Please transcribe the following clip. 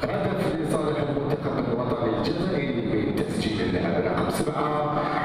هدف لصالح المنتخب الوطني الجزائري بتسجيل اللاعب رقم 7